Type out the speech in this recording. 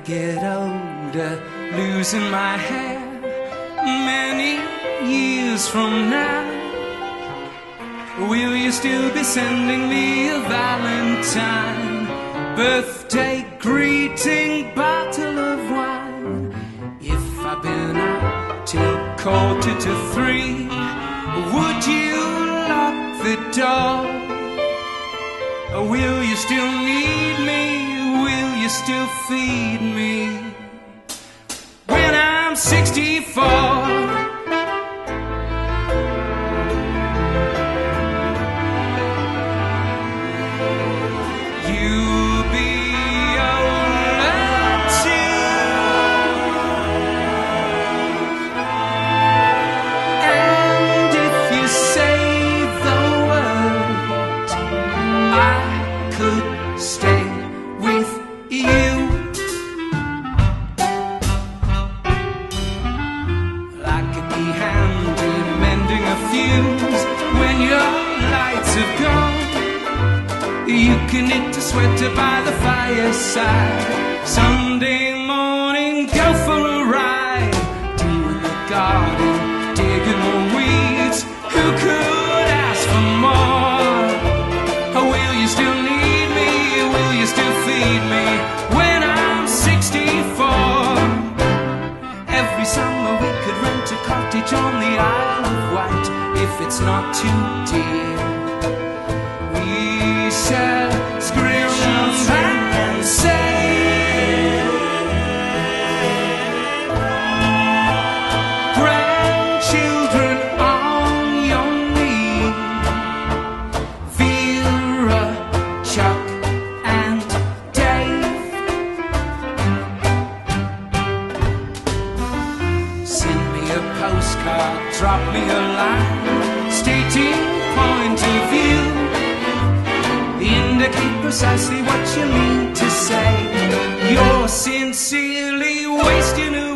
get older, losing my hair many years from now, will you still be sending me a Valentine, birthday greeting, bottle of wine? If I've been out till 2:45, would you lock the door? Will you still need me? Will you still feed me when I'm 64? You'll be older too, and if you say the word, I could stay with you. I could be handy mending a fuse when your lights have gone. You can knit a sweater by the fireside. Sunday morning, go for a ride. Doing the garden, digging the weeds. Who could ask for more? Will you still need me? Will you still feed me when I'm 64? Every summer we could rent a cottage on the Isle of Wight, if it's not too dear. We shall scream and say, grandchildren on your knee, Vera, Chuck and Dave. Send me a postcard, drop me a line, stating point of view. Indicate precisely what you mean to say. You're sincerely wasting